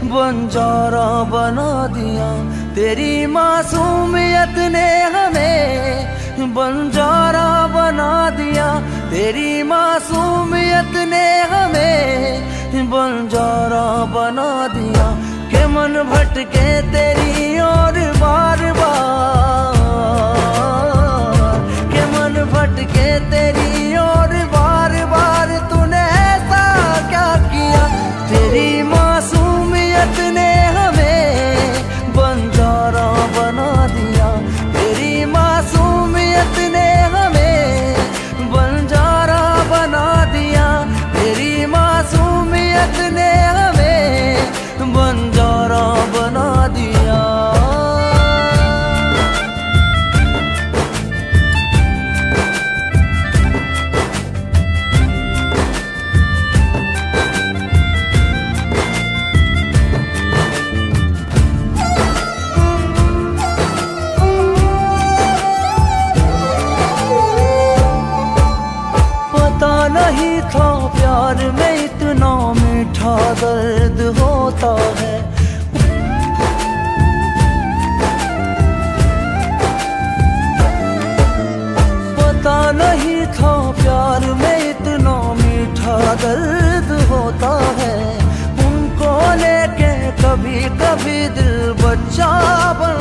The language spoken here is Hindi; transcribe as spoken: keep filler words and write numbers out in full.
बंजारा बना दिया। तेरी मासूमियत ने हमें बंजारा बना दिया। तेरी मासूमियत ने हमें बंजारा बना दिया। के मन भटके तेरी और बार बार, के मन भटके तेरी और बार बार, तूने ऐसा क्या किया। तेरी मासूमियत ने हमें बंजारा बना दिया। तेरी मासूमियत ने हमें बंजारा बना दिया। तेरी मासूमियत ने हमें बंजारा बना दिया। पता नहीं था प्यार में इतना मीठा दर्द होता है। पता नहीं था प्यार में इतना मीठा दर्द होता है। उनको लेके कभी कभी दिल बच्चा बन